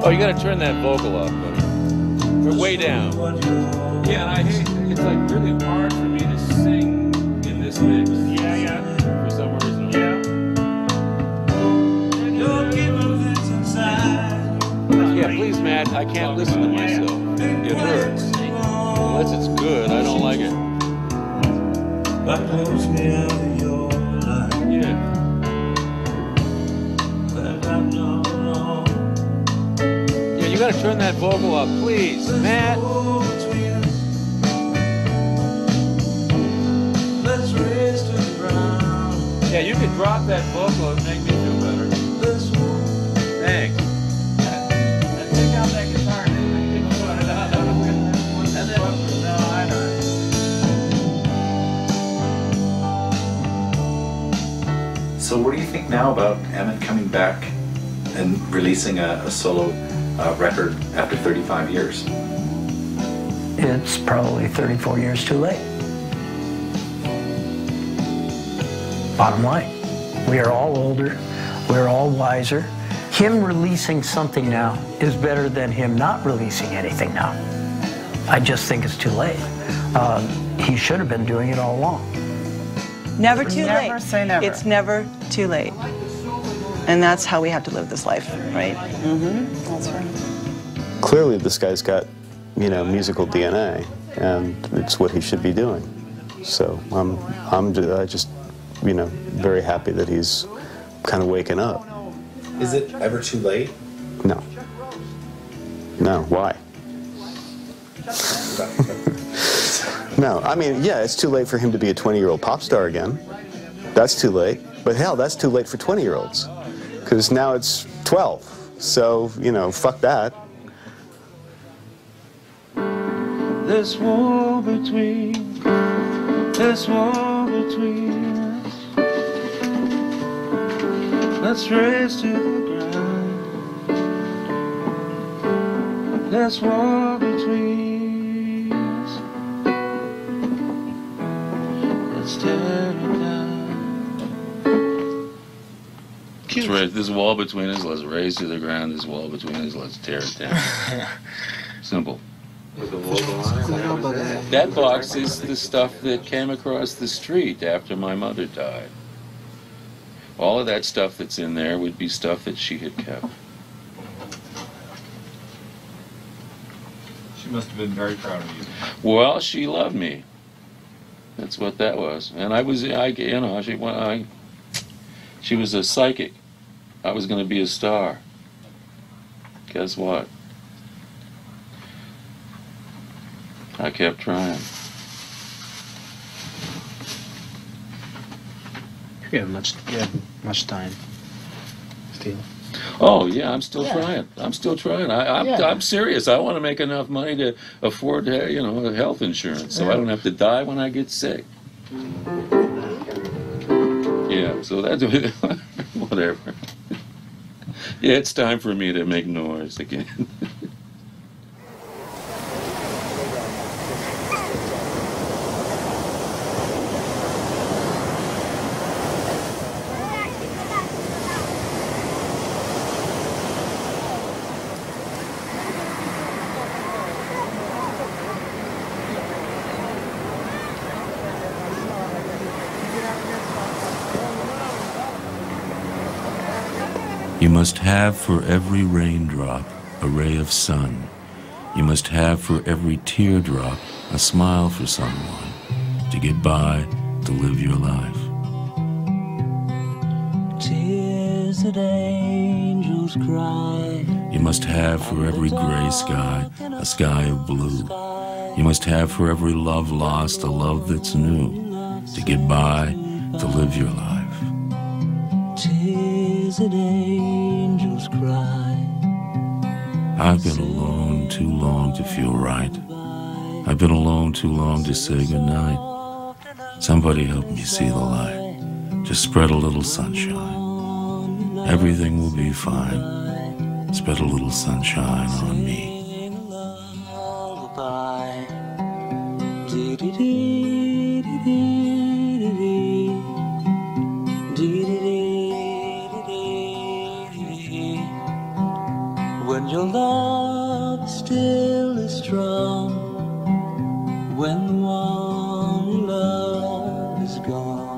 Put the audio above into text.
Oh, you gotta turn that vocal up, buddy. We're way down. Yeah, and I hate, it's like really hard for me to sing in this mix. Yeah. For some reason. Yeah, please, Matt, I can't listen to myself. It hurts. Unless it's good, I don't like it. Yeah. Yeah, you gotta turn that vocal up, please, Matt. Yeah, you can drop that vocal and make me feel better. Thanks. Take out that guitar. So what do you think now about Emitt coming back and releasing a solo record after 35 years? It's probably 34 years too late. Bottom line, we are all older, we're all wiser. Him releasing something now is better than him not releasing anything now. I just think it's too late. He should have been doing it all along. Never too late. Never say never. It's never too late. And that's how we have to live this life, right? That's right. Clearly this guy's got, you know, musical DNA, and it's what he should be doing. So I'm just, you know, very happy that he's kind of waking up. Is it ever too late? No. No, why? No, I mean, yeah, it's too late for him to be a 20-year-old pop star again. That's too late. But hell, that's too late for 20-year-olds. Because now it's 12. So, you know, fuck that. This war between us. Let's race to the ground. This war between us. Let's tear it down. This wall between us, let's raise to the ground. This wall between us, let's tear it down. Simple. That box is the stuff that came across the street after my mother died. All of that stuff that's in there would be stuff that she had kept. She must have been very proud of you. Well, she loved me. That's what that was. And I was, you know, she was a psychic. I was going to be a star. Guess what? I kept trying. You have much time still. Oh yeah, I'm still trying. I'm still trying. I'm serious. I want to make enough money to afford, you know, health insurance, so I don't have to die when I get sick. Yeah. So that's whatever. Yeah, it's time for me to make noise again. You must have for every raindrop a ray of sun. You must have for every teardrop a smile for someone to get by, to live your life. Tears that angels cry. You must have for every gray sky a sky of blue. You must have for every love lost a love that's new to get by, to live your life. Tears that angels cry. I've been alone too long to feel right. I've been alone too long to say goodnight. Somebody help me see the light. Just spread a little sunshine. Everything will be fine. Spread a little sunshine on me. when your love still is strong, when the one you love is gone.